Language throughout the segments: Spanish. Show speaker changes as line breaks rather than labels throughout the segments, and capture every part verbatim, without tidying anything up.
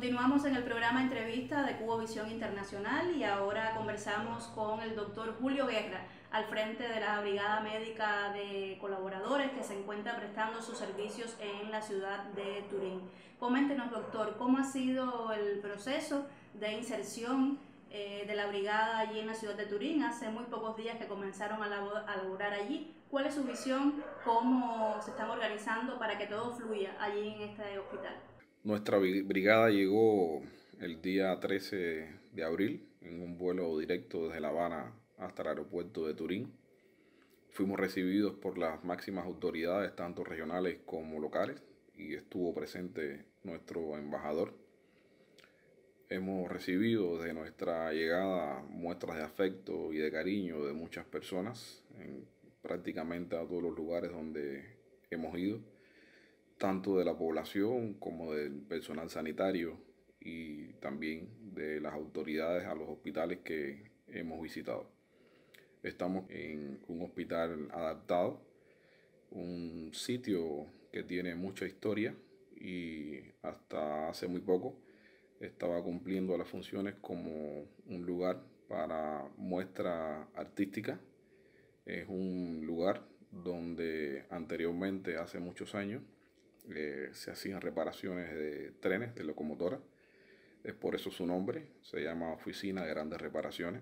Continuamos en el programa entrevista de Cubo Visión Internacional y ahora conversamos con el doctor Julio Guerra, al frente de la Brigada Médica de Colaboradores que se encuentra prestando sus servicios en la ciudad de Turín. Coméntenos, doctor, ¿cómo ha sido el proceso de inserción eh, de la brigada allí en la ciudad de Turín? Hace muy pocos días que comenzaron a, labor, a laborar allí. ¿Cuál es su visión? ¿Cómo se están organizando para que todo fluya allí en este hospital?
Nuestra brigada llegó el día trece de abril en un vuelo directo desde La Habana hasta el aeropuerto de Turín. Fuimos recibidos por las máximas autoridades, tanto regionales como locales, y estuvo presente nuestro embajador. Hemos recibido desde nuestra llegada muestras de afecto y de cariño de muchas personas en prácticamente a todos los lugares donde hemos ido, tanto de la población como del personal sanitario y también de las autoridades a los hospitales que hemos visitado. Estamos en un hospital adaptado, un sitio que tiene mucha historia y hasta hace muy poco estaba cumpliendo las funciones como un lugar para muestra artística. Es un lugar donde anteriormente, hace muchos años, eh, se hacían reparaciones de trenes, de locomotoras. Es por eso su nombre, se llama Oficina de Grandes Reparaciones.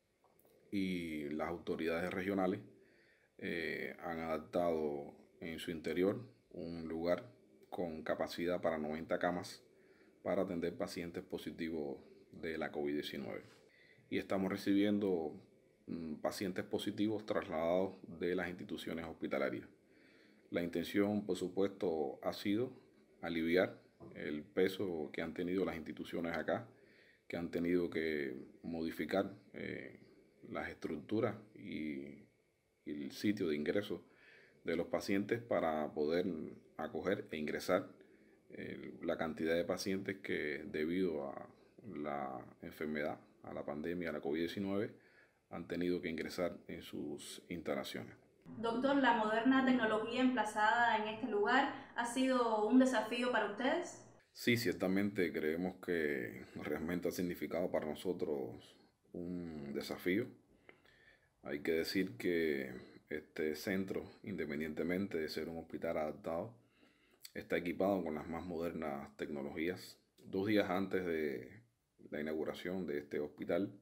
Y las autoridades regionales eh, han adaptado en su interior un lugar con capacidad para noventa camas para atender pacientes positivos de la COVID diecinueve. Y estamos recibiendo mm, pacientes positivos trasladados de las instituciones hospitalarias. La intención, por supuesto, ha sido aliviar el peso que han tenido las instituciones acá, que han tenido que modificar eh, las estructuras y, y el sitio de ingreso de los pacientes para poder acoger e ingresar eh, la cantidad de pacientes que, debido a la enfermedad, a la pandemia, a la COVID diecinueve, han tenido que ingresar en sus instalaciones.
Doctor, ¿la moderna tecnología emplazada en este lugar ha sido un desafío para ustedes?
Sí, ciertamente creemos que realmente ha significado para nosotros un desafío. Hay que decir que este centro, independientemente de ser un hospital adaptado, está equipado con las más modernas tecnologías. Dos días antes de la inauguración de este hospital,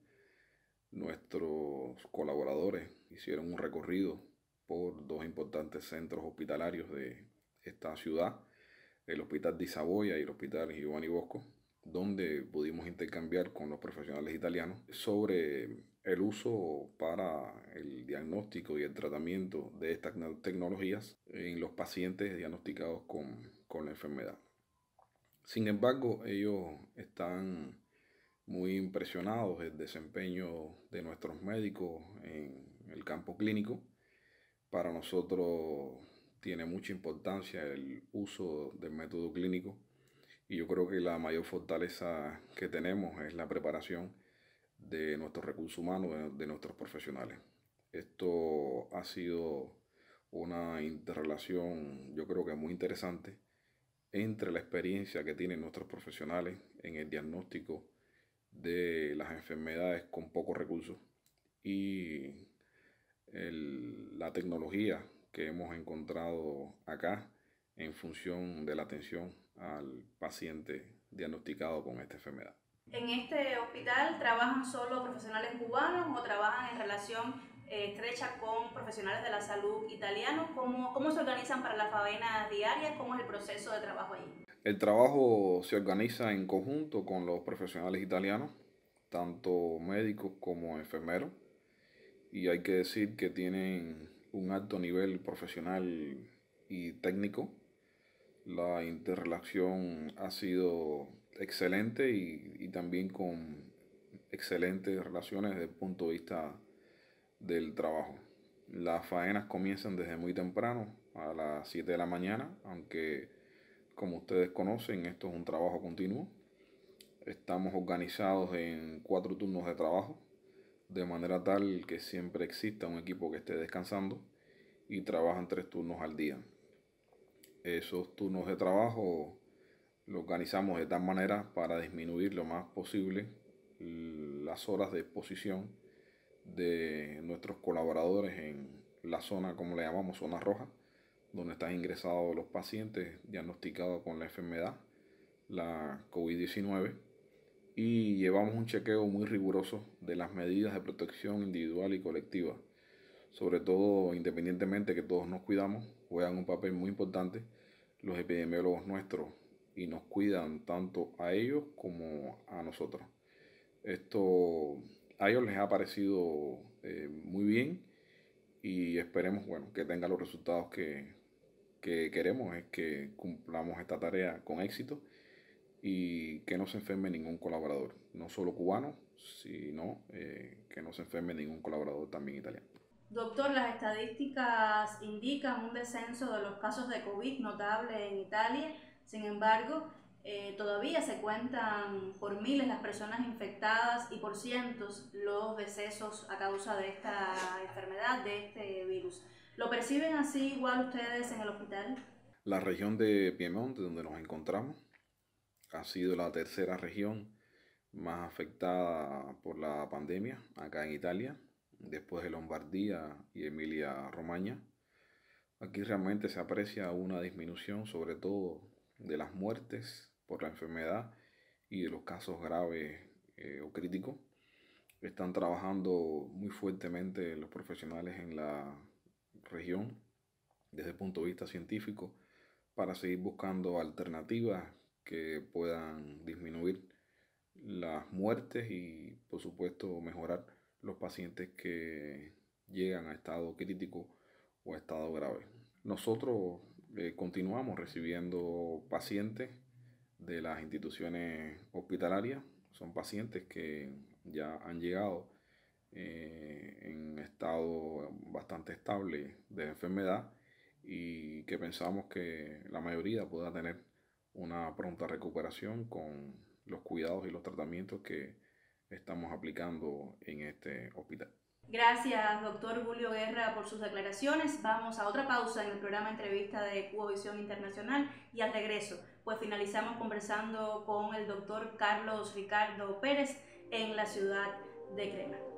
nuestros colaboradores hicieron un recorrido por dos importantes centros hospitalarios de esta ciudad, el Hospital de Saboya y el Hospital Giovanni Bosco, donde pudimos intercambiar con los profesionales italianos sobre el uso para el diagnóstico y el tratamiento de estas tecnologías en los pacientes diagnosticados con, con la enfermedad. Sin embargo, ellos están muy impresionados del desempeño de nuestros médicos en el campo clínico. Para nosotros tiene mucha importancia el uso del método clínico y yo creo que la mayor fortaleza que tenemos es la preparación de nuestros recursos humanos, de, de nuestros profesionales. Esto ha sido una interrelación, yo creo que muy interesante, entre la experiencia que tienen nuestros profesionales en el diagnóstico de las enfermedades con pocos recursos y el, la tecnología que hemos encontrado acá en función de la atención al paciente diagnosticado con esta enfermedad.
¿En este hospital trabajan solo profesionales cubanos o trabajan en relación eh, estrecha con profesionales de la salud italianos? ¿Cómo, ¿Cómo se organizan para las faenas diarias? ¿Cómo es el proceso de trabajo allí?
El trabajo se organiza en conjunto con los profesionales italianos, tanto médicos como enfermeros, y hay que decir que tienen un alto nivel profesional y técnico. La interrelación ha sido excelente y, y también con excelentes relaciones desde el punto de vista del trabajo. Las faenas comienzan desde muy temprano, a las siete de la mañana, aunque como ustedes conocen, esto es un trabajo continuo. Estamos organizados en cuatro turnos de trabajo, de manera tal que siempre exista un equipo que esté descansando y trabajan tres turnos al día. Esos turnos de trabajo lo organizamos de tal manera para disminuir lo más posible las horas de exposición de nuestros colaboradores en la zona, como le llamamos, zona roja, donde están ingresados los pacientes diagnosticados con la enfermedad, la COVID diecinueve, y llevamos un chequeo muy riguroso de las medidas de protección individual y colectiva. Sobre todo, independientemente que todos nos cuidamos, juegan un papel muy importante los epidemiólogos nuestros y nos cuidan tanto a ellos como a nosotros. Esto a ellos les ha parecido eh, muy bien y esperemos, bueno, que tenga los resultados que, que queremos, es que cumplamos esta tarea con éxito y que no se enferme ningún colaborador, no solo cubano, sino eh, que no se enferme ningún colaborador también italiano.
Doctor, las estadísticas indican un descenso de los casos de COVID notable en Italia. Sin embargo, eh, todavía se cuentan por miles las personas infectadas y por cientos los decesos a causa de esta enfermedad, de este virus. ¿Lo perciben así igual ustedes en el hospital?
La región de Piemonte, donde nos encontramos, ha sido la tercera región más afectada por la pandemia acá en Italia, después de Lombardía y Emilia-Romagna. Aquí realmente se aprecia una disminución, sobre todo de las muertes por la enfermedad y de los casos graves eh, o críticos. Están trabajando muy fuertemente los profesionales en la región desde el punto de vista científico para seguir buscando alternativas que puedan disminuir las muertes y, por supuesto, mejorar los pacientes que llegan a estado crítico o a estado grave. Nosotros eh, continuamos recibiendo pacientes de las instituciones hospitalarias. Son pacientes que ya han llegado eh, en estado bastante estable de enfermedad y que pensamos que la mayoría pueda tener una pronta recuperación con los cuidados y los tratamientos que estamos aplicando en este hospital.
Gracias, doctor Julio Guerra, por sus declaraciones. Vamos a otra pausa en el programa Entrevista de Cuba Visión Internacional y al regreso, pues finalizamos conversando con el doctor Carlos Ricardo Pérez en la ciudad de Crema.